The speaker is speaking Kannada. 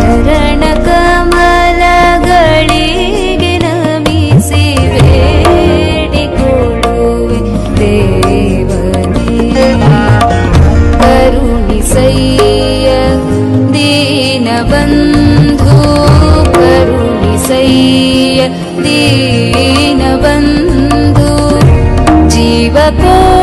ಚರಣ ಕಮಲಗಳಿಗೆ ನಮಿಸಿ ಬೇಡಿಕೊಳ್ಳುವೆ ದೇವನೇ. ಕರುಣಿಸಯ್ಯ ದೀನಬಂಧು ಕರುಣಿಸಯ್ಯ ದೀನಬಂಧು ಜೀವ